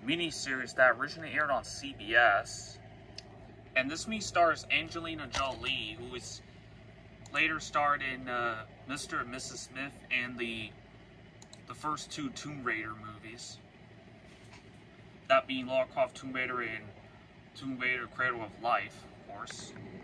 miniseries that originally aired on CBS. And this movie stars Angelina Jolie, who is later starred in Mr. and Mrs. Smith and the first two Tomb Raider movies. That being Lara Croft Tomb Raider and Tomb Raider Cradle of Life, of course.